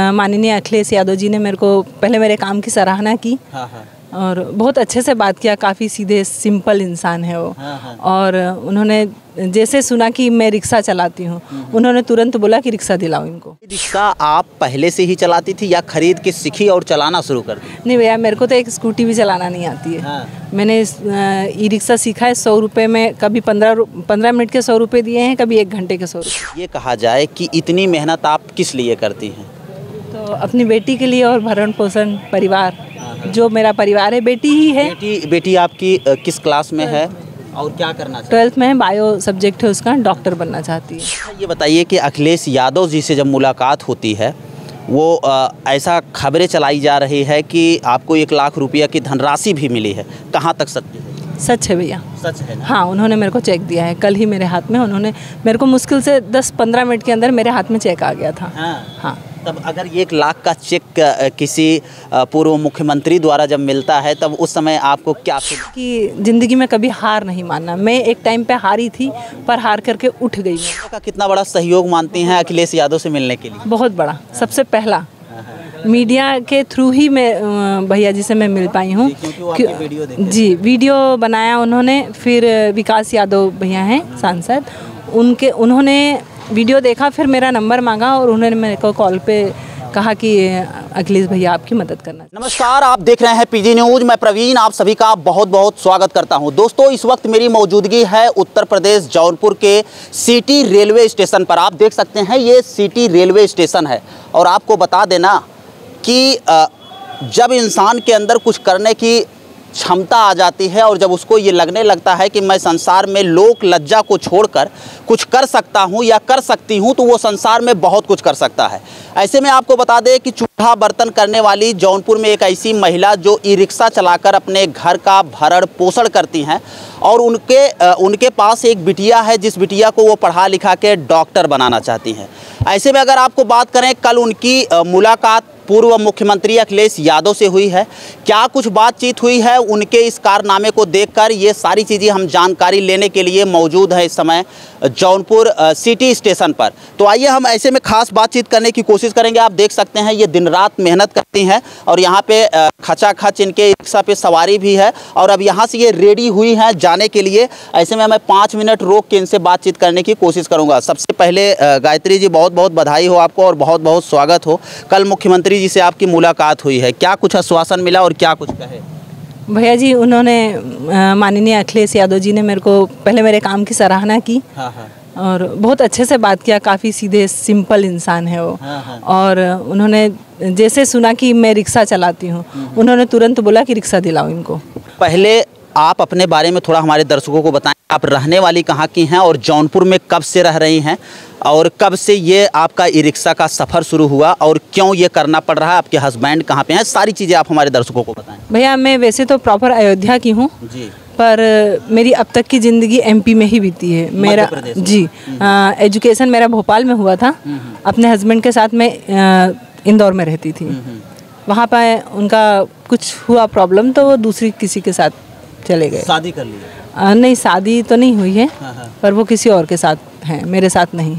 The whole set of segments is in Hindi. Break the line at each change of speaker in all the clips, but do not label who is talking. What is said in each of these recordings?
माननीय अखिलेश यादव जी ने मेरे को पहले मेरे काम की सराहना की।
हाँ।
और बहुत अच्छे से बात किया। काफ़ी सीधे सिंपल इंसान है वो।
हाँ।
और उन्होंने जैसे सुना कि मैं रिक्शा चलाती हूँ, उन्होंने तुरंत बोला कि रिक्शा दिलाओ इनको।
रिक्शा आप पहले से ही चलाती थी या खरीद के सीखी और चलाना शुरू कर दी?
नहीं भैया, मेरे को तो एक स्कूटी भी चलाना नहीं आती है।
हाँ।
मैंने ई रिक्शा सीखा है 100 रुपये में। कभी 15 मिनट के 100 रुपये दिए हैं, कभी 1 घंटे के 100 रुपये।
ये कहा जाए कि इतनी मेहनत आप किस लिए करती हैं?
तो अपनी बेटी के लिए और भरण पोषण परिवार, जो मेरा परिवार है, बेटी ही है।
बेटी आपकी किस क्लास में है और क्या करना चाहती है?
12th में है, बायो सब्जेक्ट है उसका, डॉक्टर बनना चाहती है।
ये बताइए कि अखिलेश यादव जी से जब मुलाकात होती है, वो ऐसा खबरें चलाई जा रही है कि आपको 1 लाख रुपया की धनराशि भी मिली है, कहाँ तक सत्य है?
सच है भैया,
सच है ना?
हाँ, उन्होंने मेरे को चेक दिया है कल ही मेरे हाथ में। उन्होंने मेरे को मुश्किल से 10-15 मिनट के अंदर मेरे हाथ में चेक आ गया था। हाँ।
तब अगर 1 लाख का चेक किसी पूर्व मुख्यमंत्री द्वारा जब मिलता है, तब उस समय आपको क्या
कि ज़िंदगी में कभी हार नहीं मानना। मैं एक टाइम पे हारी थी, पर हार करके उठ गई।
का कितना बड़ा सहयोग मानती हैं अखिलेश यादव से मिलने के लिए?
बहुत बड़ा। सबसे पहला मीडिया के थ्रू ही मैं भैया जी से मैं मिल पाई हूँ। जी, वीडियो बनाया उन्होंने। फिर विकास यादव भैया हैं सांसद, उन्होंने वीडियो देखा, फिर मेरा नंबर मांगा और उन्होंने मेरे को कॉल पे कहा कि अखिलेश भैया आपकी मदद करना।
नमस्कार, आप देख रहे हैं पीजी न्यूज़। मैं प्रवीण आप सभी का बहुत बहुत स्वागत करता हूं। दोस्तों, इस वक्त मेरी मौजूदगी है उत्तर प्रदेश जौनपुर के सिटी रेलवे स्टेशन पर। आप देख सकते हैं ये सिटी रेलवे स्टेशन है। और आपको बता देना कि जब इंसान के अंदर कुछ करने की क्षमता आ जाती है और जब उसको ये लगने लगता है कि मैं संसार में लोक लज्जा को छोड़कर कुछ कर सकता हूँ या कर सकती हूँ, तो वो संसार में बहुत कुछ कर सकता है। ऐसे में आपको बता दें कि चूल्हा बर्तन करने वाली जौनपुर में एक ऐसी महिला जो ई रिक्शा चलाकर अपने घर का भरण पोषण करती हैं और उनके पास एक बिटिया है, जिस बिटिया को वो पढ़ा लिखा के डॉक्टर बनाना चाहती हैं। ऐसे में अगर आपको बात करें, कल उनकी मुलाकात पूर्व मुख्यमंत्री अखिलेश यादव से हुई है। क्या कुछ बातचीत हुई है उनके इस कारनामे को देखकर, ये सारी चीज़ें हम जानकारी लेने के लिए मौजूद है इस समय जौनपुर सिटी स्टेशन पर। तो आइए हम ऐसे में खास बातचीत करने की कोशिश करेंगे। आप देख सकते हैं ये दिन रात मेहनत करती हैं और यहाँ पे खचाखच इनके रिक्शा पे सवारी भी है और अब यहाँ से ये रेडी हुई हैं जाने के लिए। ऐसे में मैं 5 मिनट रोक के इनसे बातचीत करने की कोशिश करूँगा। सबसे पहले गायत्री जी, बहुत बहुत बधाई हो आपको और बहुत बहुत स्वागत हो। कल मुख्यमंत्री जी से आपकी मुलाकात हुई है, क्या कुछ आश्वासन मिला और क्या कुछ कहे?
भैया जी, उन्होंने माननीय अखिलेश यादव जी ने मेरे को पहले मेरे काम की सराहना की।
हाँ।
और बहुत अच्छे से बात किया। काफ़ी सीधे सिंपल इंसान है वो।
हाँ।
और उन्होंने जैसे सुना कि मैं रिक्शा चलाती हूँ, उन्होंने तुरंत बोला कि रिक्शा दिलाओ इनको।
पहले आप अपने बारे में थोड़ा हमारे दर्शकों को बताएं। आप रहने वाली कहाँ की हैं और जौनपुर में कब से रह रही हैं और कब से ये आपका ई रिक्शा का सफ़र शुरू हुआ और क्यों ये करना पड़ रहा है? आपके हस्बैंड कहाँ पे हैं? सारी चीज़ें आप हमारे दर्शकों को बताएं।
भैया, मैं वैसे तो प्रॉपर अयोध्या की हूँ
जी,
पर मेरी अब तक की ज़िंदगी एमपी में ही बीती है। मेरा जी एजुकेशन मेरा भोपाल में हुआ था। अपने हस्बैंड के साथ मैं इंदौर में रहती थी। वहाँ पर उनका कुछ हुआ प्रॉब्लम, तो वो दूसरी किसी के साथ चले गए।
शादी कर लिया?
नहीं, शादी तो नहीं हुई है। पर वो किसी और के साथ हैं, मेरे साथ नहीं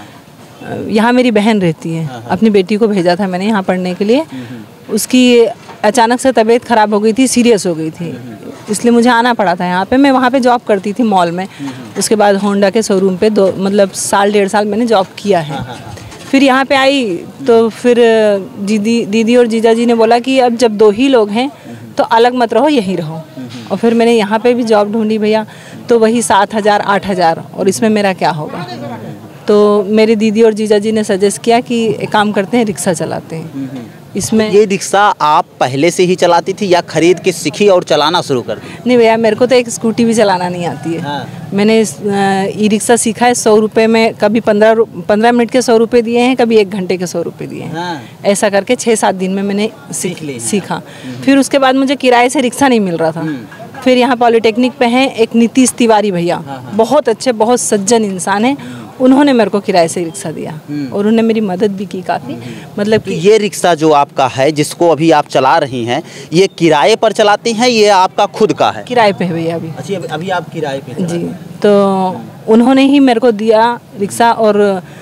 है। यहाँ मेरी बहन रहती है। अपनी बेटी को भेजा था मैंने यहाँ पढ़ने के लिए। उसकी अचानक से तबीयत ख़राब हो गई थी, सीरियस हो गई थी, इसलिए मुझे आना पड़ा था यहाँ पे। मैं वहाँ पे जॉब करती थी मॉल में। उसके बाद होंडा के शोरूम पे 1.5 साल मैंने जॉब किया है। फिर यहाँ पे आई तो फिर दीदी और जीजा जी ने बोला कि अब जब 2 ही लोग हैं तो अलग मत रहो, यहीं रहो। और फिर मैंने यहाँ पे भी जॉब ढूंढी भैया, तो वही 7,000-8,000, और इसमें मेरा क्या होगा। तो मेरी दीदी और जीजा जी ने सजेस्ट किया कि एक काम करते हैं, रिक्शा चलाते हैं। इसमें
ये रिक्शा आप पहले से ही चलाती थी या खरीद के सीखी और चलाना शुरू कर दी?
नहीं भैया, मेरे को तो एक स्कूटी भी चलाना नहीं आती है।
हाँ।
मैंने ई रिक्शा सीखा है 100 रुपये में। कभी 15 मिनट के 100 रुपये दिए हैं, कभी 1 घंटे के 100 रुपये दिए हैं।
हाँ।
ऐसा करके 6-7 दिन में मैंने सीखा। फिर उसके बाद मुझे किराए से रिक्शा नहीं मिल रहा था। फिर यहाँ पॉलिटेक्निक पे हैं एक नीतीश तिवारी भैया, बहुत अच्छे, बहुत सज्जन इंसान है। उन्होंने मेरे को किराए से रिक्शा दिया और उन्होंने मेरी मदद भी की काफ़ी। मतलब कि
ये रिक्शा जो आपका है, जिसको अभी आप चला रही हैं, ये किराए पर चलाती हैं, ये आपका खुद का है?
किराए पे है भैया अभी।
अच्छा, अभी आप किराए पे?
जी, तो उन्होंने ही मेरे को दिया रिक्शा। और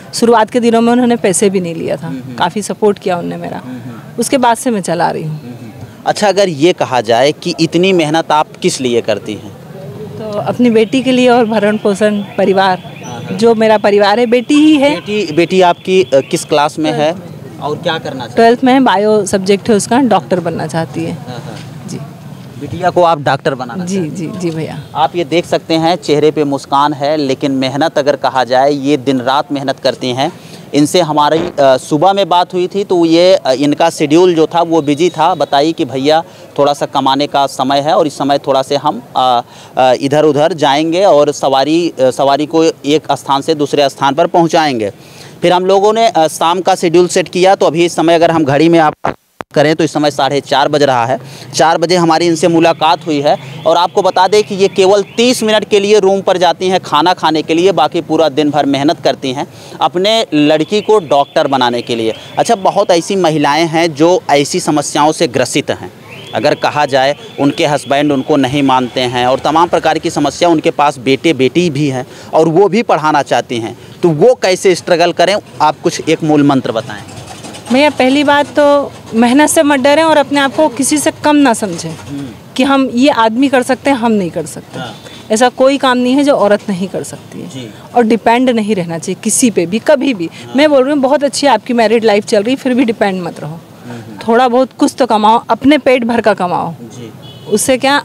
शुरुआत के दिनों में उन्होंने पैसे भी नहीं लिया था, काफ़ी सपोर्ट किया उन्होंने मेरा। उसके बाद से मैं चला रही हूँ।
अच्छा, अगर ये कहा जाए कि इतनी मेहनत आप किस लिए करती हैं?
तो अपनी बेटी के लिए और भरण पोषण, परिवार, जो मेरा परिवार है, बेटी ही है।
बेटी आपकी किस क्लास में है और क्या करना चाहती है?
12th में है, बायो सब्जेक्ट है उसका, डॉक्टर बनना चाहती है। जी,
बिटिया को आप डॉक्टर बनाना
जी जी जी भैया।
आप ये देख सकते हैं चेहरे पे मुस्कान है, लेकिन मेहनत अगर कहा जाए, ये दिन रात मेहनत करती हैं। इनसे हमारी सुबह में बात हुई थी तो ये इनका शेड्यूल जो था वो बिजी था। बताइए कि भैया थोड़ा सा कमाने का समय है और इस समय थोड़ा से हम इधर उधर जाएंगे और सवारी को एक स्थान से दूसरे स्थान पर पहुंचाएंगे। फिर हम लोगों ने शाम का शेड्यूल सेट किया, तो अभी इस समय अगर हम घड़ी में आप करें तो इस समय 4:30 बज रहा है। 4 बजे हमारी इनसे मुलाकात हुई है और आपको बता दें कि ये केवल 30 मिनट के लिए रूम पर जाती हैं खाना खाने के लिए, बाकी पूरा दिन भर मेहनत करती हैं अपने लड़की को डॉक्टर बनाने के लिए। अच्छा, बहुत ऐसी महिलाएं हैं जो ऐसी समस्याओं से ग्रसित हैं। अगर कहा जाए उनके हस्बैंड उनको नहीं मानते हैं और तमाम प्रकार की समस्या, उनके पास बेटे बेटी भी हैं और वो भी पढ़ाना चाहती हैं, तो वो कैसे स्ट्रगल करें, आप कुछ एक मूल मंत्र बताएँ।
भैया, पहली बात तो मेहनत से मत डरें और अपने आप को किसी से कम ना समझें कि हम ये आदमी कर सकते हैं, हम नहीं कर सकते। ऐसा कोई काम नहीं है जो औरत नहीं कर सकती है। और डिपेंड नहीं रहना चाहिए किसी पे भी, कभी भी। मैं बोल रही हूँ बहुत अच्छी आपकी मैरिड लाइफ चल रही, फिर भी डिपेंड मत रहो। थोड़ा बहुत कुछ तो कमाओ, अपने पेट भर का कमाओ। उससे क्या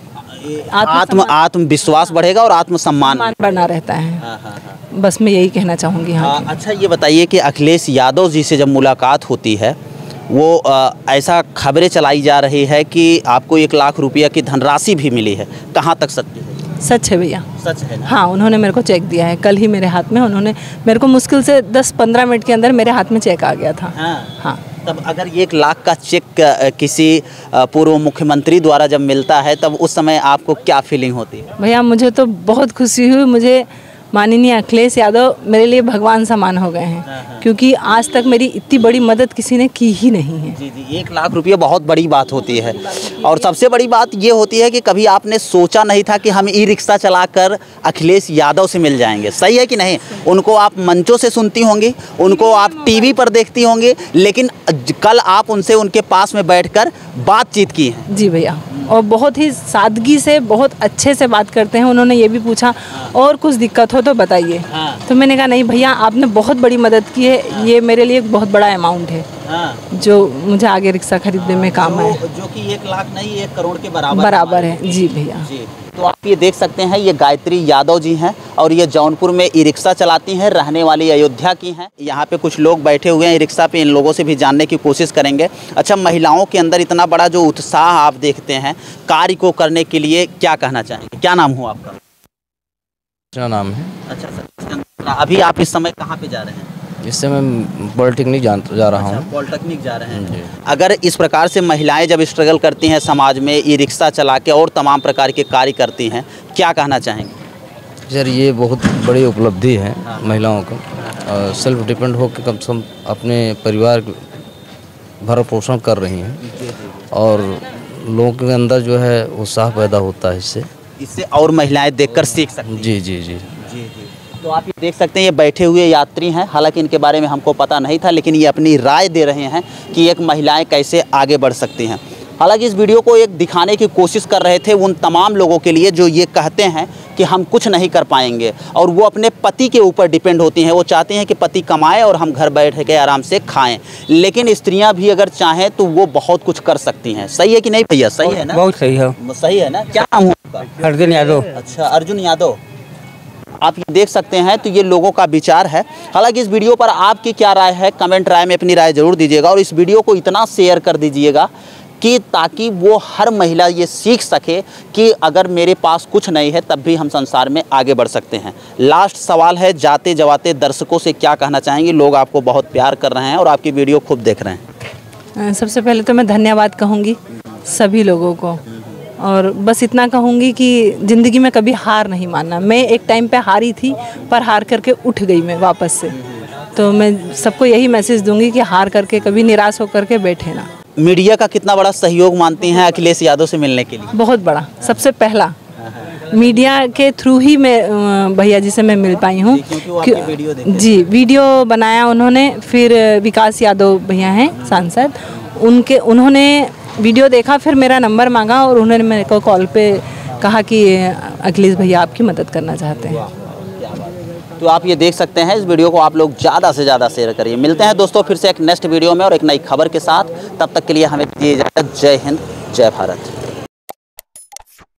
आत्मविश्वास बढ़ेगा और आत्मसम्मान
बढ़ना रहता है। बस मैं यही कहना चाहूँगी।
अच्छा, ये बताइए कि अखिलेश यादव जी से जब मुलाकात होती है, वो ऐसा खबरें चलाई जा रही है कि आपको 1 लाख रुपया की धनराशि भी मिली है, कहाँ तक सत्य है?
सच है भैया,
सच है ना?
हाँ, उन्होंने मेरे को चेक दिया है, कल ही मेरे हाथ में। उन्होंने मेरे को मुश्किल से 10-15 मिनट के अंदर मेरे हाथ में चेक आ गया था। हाँ।
तब अगर 1 लाख का चेक किसी पूर्व मुख्यमंत्री द्वारा जब मिलता है, तब उस समय आपको क्या फीलिंग होती है?
भैया, मुझे तो बहुत खुशी हुई। मुझे माननीय अखिलेश यादव मेरे लिए भगवान समान हो गए हैं, क्योंकि आज तक मेरी इतनी बड़ी मदद किसी ने की ही नहीं है।
जी जी, 1 लाख रुपये बहुत बड़ी बात होती है। और सबसे बड़ी बात ये होती है कि कभी आपने सोचा नहीं था कि हम ई-रिक्शा चलाकर अखिलेश यादव से मिल जाएंगे। सही है कि नहीं? उनको आप मंचों से सुनती होंगी, उनको आप टीवी पर देखती होंगी, लेकिन कल आप उनसे उनके पास में बैठकर बातचीत की है।
जी भैया, और बहुत ही सादगी से, बहुत अच्छे से बात करते हैं। उन्होंने ये भी पूछा और कुछ दिक्कत हो तो बताइए। तो मैंने कहा नहीं भैया, आपने बहुत बड़ी मदद की है, ये मेरे लिए एक बहुत बड़ा अमाउंट है जो मुझे आगे रिक्शा खरीदने में काम आए,
जो कि 1 लाख नहीं 1 करोड़ के
बराबर है। जी भैया।
जी, तो आप ये देख सकते हैं, ये गायत्री यादव जी हैं और ये जौनपुर में ई रिक्शा चलाती हैं, रहने वाली अयोध्या की हैं। यहाँ पे कुछ लोग बैठे हुए हैं ई रिक्शा पे, इन लोगों से भी जानने की कोशिश करेंगे। अच्छा, महिलाओं के अंदर इतना बड़ा जो उत्साह आप देखते हैं कार्य को करने के लिए, क्या कहना चाहेंगे? क्या नाम हो आपका?
क्या नाम है?
अच्छा सर, अभी आप इस समय कहाँ पे जा रहे हैं?
इस समय पॉलिटेक्निक जा रहा हूँ।
पॉलिटेक्निक जा रहे हैं। अगर इस प्रकार से महिलाएं जब स्ट्रगल करती हैं समाज में, ई रिक्शा चला के और तमाम प्रकार के कार्य करती हैं, क्या कहना चाहेंगे?
सर, ये बहुत बड़ी उपलब्धि है महिलाओं को। सेल्फ डिपेंड होकर कम से कम अपने परिवार भरण पोषण कर रही हैं और लोगों के अंदर जो है उत्साह पैदा होता है इससे
और महिलाएं देखकर सीख सकती हैं।
जी जी जी
जी। तो आप ये देख सकते हैं, ये बैठे हुए यात्री हैं। हालांकि इनके बारे में हमको पता नहीं था, लेकिन ये अपनी राय दे रहे हैं कि एक महिलाएं कैसे आगे बढ़ सकती हैं। हालांकि इस वीडियो को एक दिखाने की कोशिश कर रहे थे उन तमाम लोगों के लिए जो ये कहते हैं कि हम कुछ नहीं कर पाएंगे और वो अपने पति के ऊपर डिपेंड होती हैं। वो चाहती हैं कि पति कमाए और हम घर बैठ के आराम से खाएं, लेकिन स्त्रियां भी अगर चाहें तो वो बहुत कुछ कर सकती हैं। सही है कि नहीं भैया? सही है ना?
बहुत सही है।
सही है ना? क्या नाम है आपका?
अर्जुन यादव।
अच्छा, अर्जुन यादव। आप ये देख सकते हैं, तो ये लोगों का विचार है। हालांकि इस वीडियो पर आपकी क्या राय है, कमेंट राय में अपनी राय ज़रूर दीजिएगा और इस वीडियो को इतना शेयर कर दीजिएगा कि ताकि वो हर महिला ये सीख सके कि अगर मेरे पास कुछ नहीं है तब भी हम संसार में आगे बढ़ सकते हैं। लास्ट सवाल है, जाते जवाते दर्शकों से क्या कहना चाहेंगे? लोग आपको बहुत प्यार कर रहे हैं और आपकी वीडियो खूब देख रहे हैं।
सबसे पहले तो मैं धन्यवाद कहूँगी सभी लोगों को, और बस इतना कहूँगी कि ज़िंदगी में कभी हार नहीं मानना। मैं एक टाइम पे हारी थी, पर हार करके उठ गई मैं वापस से। तो मैं सबको यही मैसेज दूंगी कि हार करके कभी निराश होकर के बैठे ना।
मीडिया का कितना बड़ा सहयोग मानती हैं अखिलेश यादव से मिलने के लिए?
बहुत बड़ा, सबसे पहला। मीडिया के थ्रू ही मैं भैया जी से मैं मिल पाई हूँ।
क्योंकि वो आपकी वीडियो देखते हैं।
जी, वीडियो बनाया उन्होंने। फिर विकास यादव भैया हैं सांसद, उन्होंने वीडियो देखा, फिर मेरा नंबर मांगा और उन्होंने मेरे को कॉल पे कहा कि अखिलेश भैया आपकी मदद करना चाहते हैं।
तो आप ये देख सकते हैं, इस वीडियो को आप लोग ज़्यादा से ज़्यादा शेयर करिए। मिलते हैं दोस्तों फिर से एक नेक्स्ट वीडियो में और एक नई खबर के साथ। तब तक के लिए हमें दीजिए इजाज़त। जय हिंद, जय भारत।